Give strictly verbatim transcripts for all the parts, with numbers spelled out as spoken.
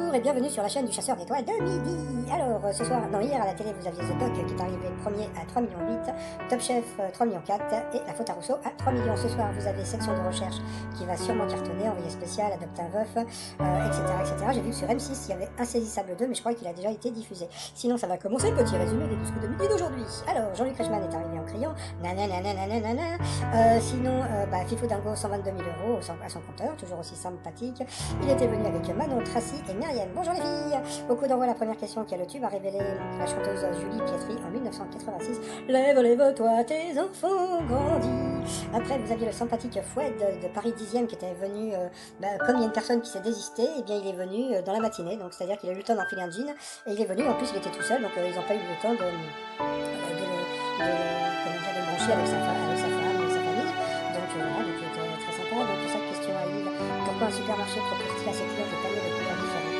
Bonjour et bienvenue sur la chaîne du chasseur d'étoiles de midi. Alors euh, ce soir, non hier à la télé vous aviez The Duck qui est arrivé premier à trois millions huit, Top Chef euh, trois millions quatre et La Faute à Rousseau à trois millions. Ce soir vous avez Section de recherche qui va sûrement cartonner, Envoyé spécial, Adopte un veuf, euh, et cetera et cetera. J'ai vu que sur M six il y avait Insaisissable deux mais je crois qu'il a déjà été diffusé. Sinon ça va commencer, petit résumé des douze coups de midi d'aujourd'hui. Alors Jean-Luc Reichmann est arrivé en criant, nanananananana. Euh, sinon euh, bah, Fifou Dingo cent vingt-deux mille euros à son compteur, toujours aussi sympathique. Il était venu avec Manon, Tracy et Myriam. Bonjour les filles. Au coup d'envoi, la première question qui a le tube a révélé la chanteuse Julie Pietri en mille neuf cent quatre-vingt-six. Lève, lève-toi, tes enfants grandis. Après, vous aviez le sympathique Foued de, de Paris dixième qui était venu, euh, bah, comme il y a une personne qui s'est désistée, et bien il est venu euh, dans la matinée, donc c'est-à-dire qu'il a eu le temps d'enfiler un jean, et il est venu, en plus il était tout seul, donc euh, ils n'ont pas eu le temps de, euh, de, de, de, comment dire, de brancher avec sa, avec sa femme, avec sa famille, donc euh, voilà, donc il était très sympa. Donc cette question à Yves, pourquoi un supermarché propose-t-il à ses clients des paniers de couleurs différentes?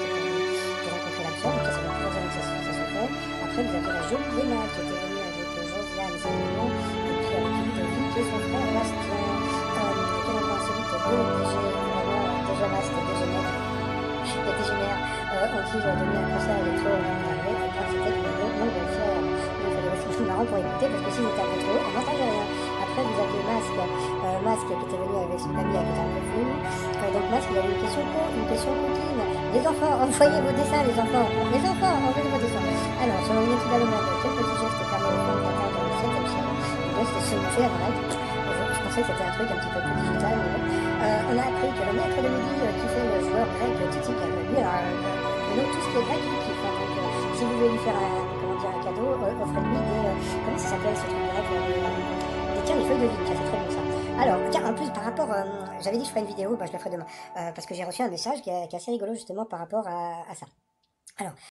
Pour rencontrer l'absent, donc ça, ça fait plusieurs années que ça, ça se fait. Après, vous avez la jolie Léna qui était venue avec euh, Josiane, sa maman, et puis avec Ludovic et son frère Bastien. Euh, quel endroit insolite, deux D G, vraiment, déjà Mast, Dégénère, et Dégénère, euh, ont-ils donné un concert électro au nom de la et quand c'était une longue longue fière. Donc, il fallait aussi marrant pour écouter, parce que s'ils étaient un peu trop, on n'entendait rien. Après, vous aviez Masque, euh, Masque qui était venu avec son ami, qui était un peu flou. Euh, donc Masque, il avait une question co, une question coquine. Les enfants, envoyez vos dessins, les enfants. Les enfants, envoyez vos dessins. Alors, selon une étude allemande, quel petit geste permet aux femmes d'atteindre le septième ciel? Là, c'était se moucher à Valette. Je pensais que c'était un truc un petit peu plus digital. Mais bon. euh, on a appris que le maître de midi euh, qui fait le joueur grec Titi, lui, alors, euh, donc tout ce qui est grec, il kiffe. Hein, donc, euh, si vous voulez lui faire un, comment dire, un cadeau, euh, offrez-lui des, euh, comment ça s'appelle ce truc grec, euh, des, tiens, des feuilles de vigne, ça c'est très bon ça. Alors, tiens, en plus, par rapport, euh, j'avais dit que je ferais une vidéo, bah, je la ferai demain, euh, parce que j'ai reçu un message qui est, qui est assez rigolo justement par rapport à, à ça. Alors,